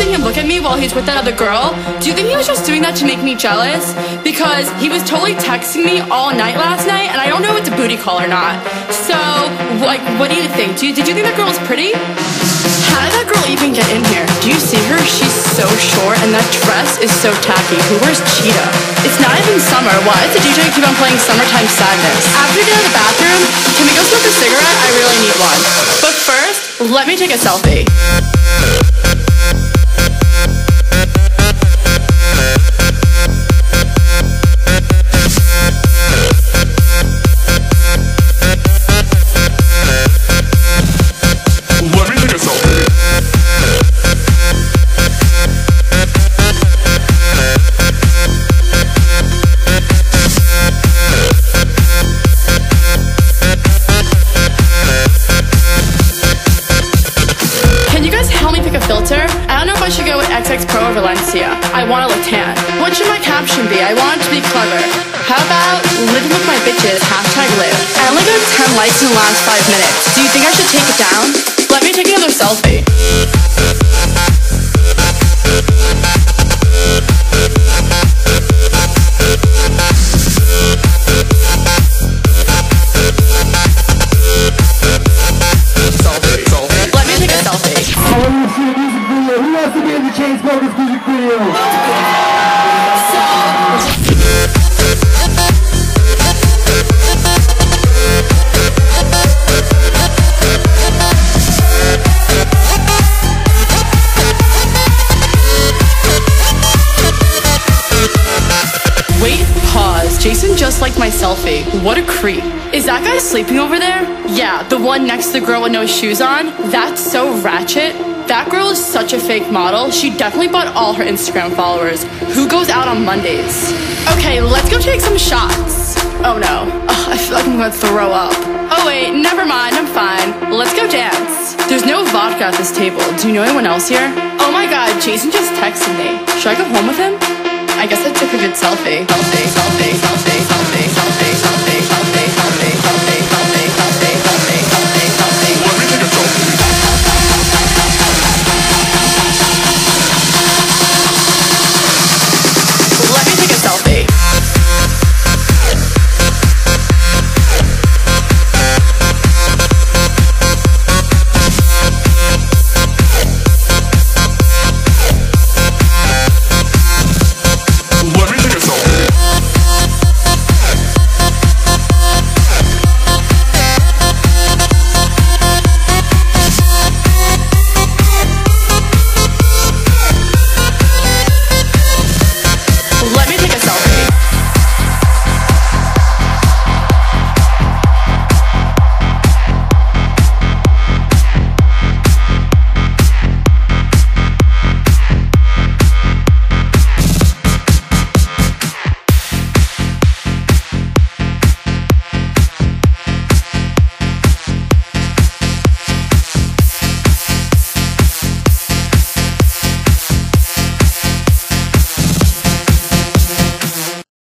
making him look at me while he's with that other girl. Do you think he was just doing that to make me jealous? Because he was totally texting me all night last night, and I don't know if it's a booty call or not. So, like, what do you think? Did you think that girl was pretty? How did that girl even get in here? Do you see her? She's so short, and that dress is so tacky. Who wears cheetah? It's not even summer. Why does the DJ keep on playing Summertime Sadness? After we get out of the bathroom, can we go smoke a cigarette? I really need one. But first, let me take a selfie. Pro or Valencia. I want to look tan. What should my caption be? I want it to be clever. How about living with my bitches, #live. I only got 10 likes in the last 5 minutes. Do you think I should take it down? Let me take another selfie. Let me take a selfie. Who wants to be in the Chainsmokers music video? Wait, pause. Jason just liked my selfie. What a creep. Is that guy sleeping over there? Yeah, the one next to the girl with no shoes on? That's so ratchet. That girl is such a fake model. She definitely bought all her Instagram followers. Who goes out on Mondays? Okay, let's go take some shots. Oh no. I feel like I'm gonna throw up. Oh wait, never mind, I'm fine. Let's go dance. There's no vodka at this table. Do you know anyone else here? Oh my god, Jason just texted me. Should I go home with him? I guess I took a good selfie. Selfie.